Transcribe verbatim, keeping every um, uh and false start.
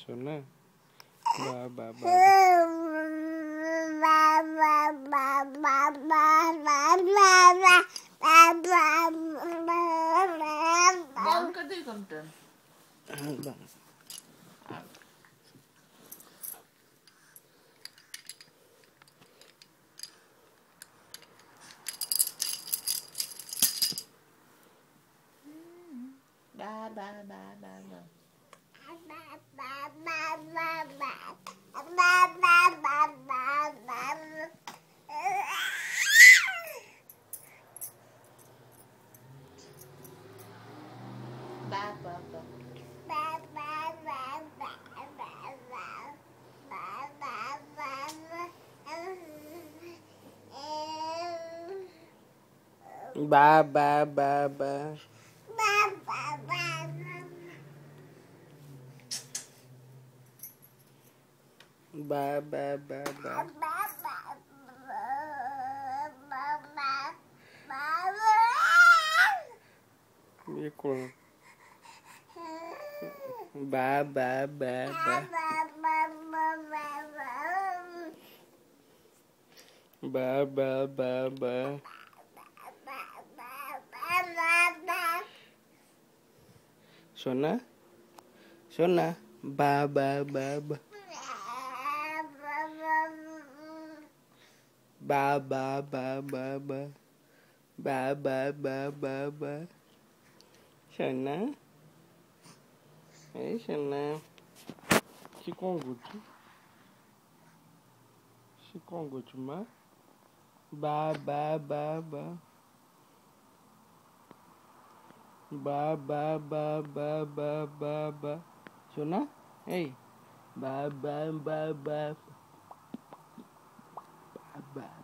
শোনা বা বা বা Ba ba ba ba ba. Ba ba ba. ba ba ba ba ba ba ba ba ये कौन ba ba ba ba ba ba ba ba सोना सोना ba ba ba ba ba ba ba ba ba ba ba ba ba ba सोना ए सोना chikungunya chikungunya ba ba ba ba ba ba ba ba ba ba ba सोना hey ba ba ba ba ba